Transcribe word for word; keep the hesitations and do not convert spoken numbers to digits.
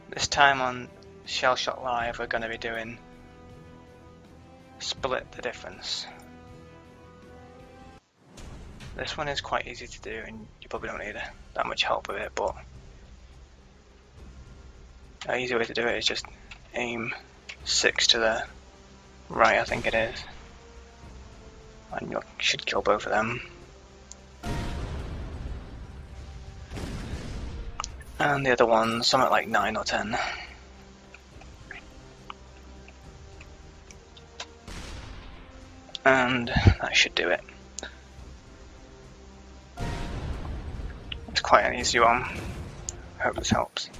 This time on ShellShock Live we're going to be doing Split the Difference. This one is quite easy to do and you probably don't need that much help with it, but an easy way to do it is just aim six to the right, I think it is, and you should kill both of them. And the other one, something like nine or ten. And that should do it. It's quite an easy one. I hope this helps.